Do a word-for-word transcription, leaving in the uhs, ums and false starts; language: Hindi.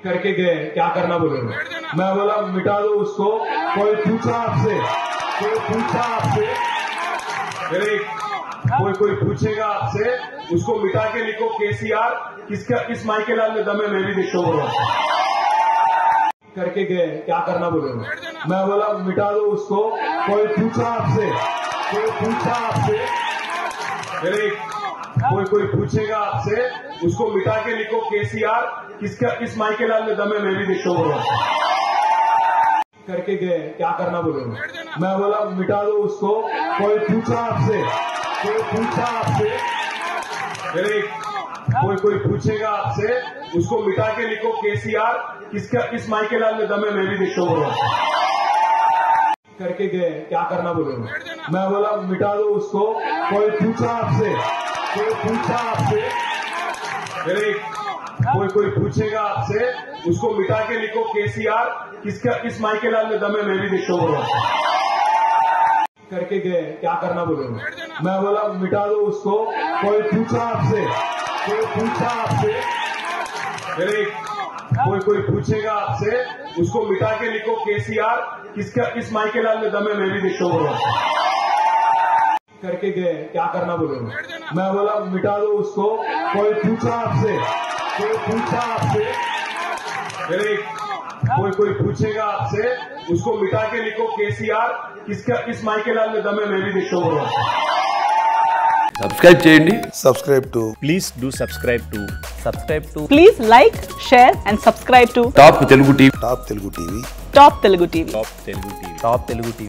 करके गए, क्या करना बोले? मैं बोला मिटा दो उसको। कोई पूछा आपसे, कोई पूछा आपसे, मेरे कोई कोई पूछेगा आपसे, उसको मिटा के लिखो केसीआर। किसका किस माइके लाल में दम है, मैं भी देखता हूँ। करके गए, क्या करना बोले? मैं बोला मिटा दो उसको। कोई पूछा आपसे, कोई पूछा आपसे, मेरे कोई कोई पूछेगा आपसे, उसको मिटा के लिखो केसीआर। किसका किस माइके लाल में दम है, मैं भी देखता हूँ। करके गए, क्या करना बोले? मैं बोला मिटा दो उसको। कोई पूछा आपसे, कोई पूछा आपसे, मेरे कोई कोई पूछेगा आपसे, उसको मिटा के लिखो केसीआर। किसका किस माइके लाल में दम है, मैं भी देखता हूँ। करके गए, क्या करना बोले? मैं बोला मिटा दो उसको। कोई पूछा आपसे, कोई पूछा आपसे, मेरे कोई कोई पूछेगा आपसे, उसको मिटा के लिखो केसीआर। किसका किस माइके लाल में दम है, मैं भी देखता हूँ। करके गए, क्या करना बोले? मैं बोला मिटा दो उसको। कोई पूछा आपसे, कोई पूछा आपसे, मेरे कोई कोई पूछेगा आपसे, उसको मिटा के लिखो केसीआर। किसका किस माइके लाल में दम है, मैं भी देखता हूँ। करके गए, क्या करना बोले? मैं बोला मिटा दो उसको। कोई पूछा आपसे, कोई पूछा आपसे, मेरे कोई कोई पूछेगा आपसे, उसको मिटा के लिखो केसीआर। किसका किस माइके लाल में दम है, मैं भी देखता हूँ। సబ్స్క్రైబ్ చేయండి. Subscribe to. Please do subscribe to. Subscribe to. Please like, share and subscribe to top Telugu TV. Top Telugu T V. Top Telugu T V. Top Telugu T V. Top Telugu T V.